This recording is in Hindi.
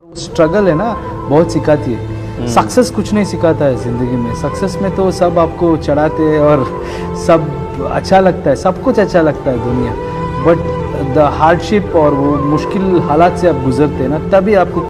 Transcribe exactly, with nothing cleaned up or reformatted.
स्ट्रगल है ना, बहुत सिखाती है। सक्सेस कुछ नहीं सिखाता है ज़िंदगी में। सक्सेस में तो सब आपको चढ़ाते हैं और सब अच्छा लगता है, सब कुछ अच्छा लगता है दुनिया, बट द हार्डशिप और वो मुश्किल हालात से आप गुजरते हैं ना, तभी आपको